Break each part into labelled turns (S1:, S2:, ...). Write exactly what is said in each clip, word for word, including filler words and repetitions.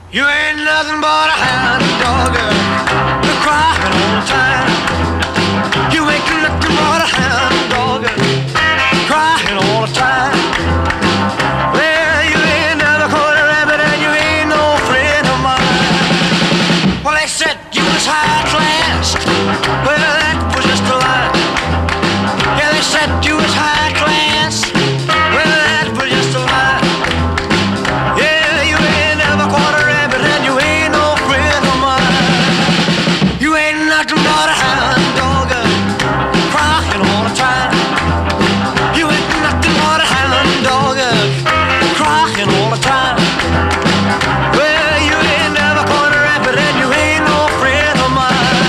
S1: You ain't nothing but a hound dog, you're crying all the time. You ain't nothing but a hound dog, crying all the time. Well, you ain't never caught a rabbit and you ain't no friend of mine. Well, they said you was high class. Well, that was just a lie. Yeah, they said you was high class. Well, that was just a lie. Yeah, you ain't never caught a rabbit and you ain't no friend of mine. You ain't nothing but a hound dog, crying all the time. You ain't nothing but a hound dog, crying all the time. Well, you ain't never caught a rabbit and you ain't no friend of mine.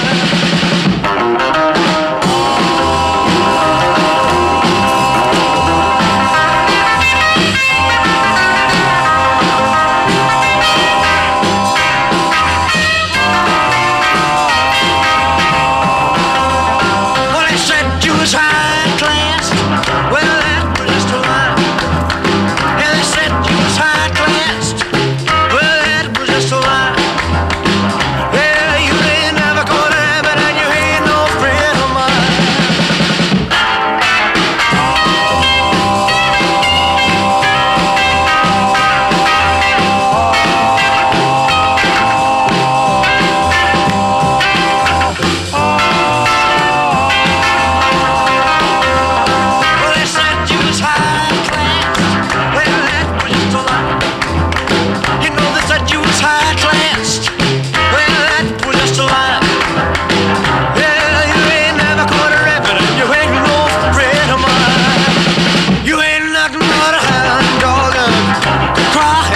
S1: Well, they said you was high class. Well, that was just a lie. Yeah, they said you was high class. Well, that was just a lie. Yeah, you ain't never caught a rabbit and you ain't no friend of mine. Well, they said you was high class. Well, that was just a lie. You know they said you was high class. Well, that was just a lie. Yeah, you ain't never caught a rabbit and you ain't no friend of mine. You ain't nothing but a hound dog, crying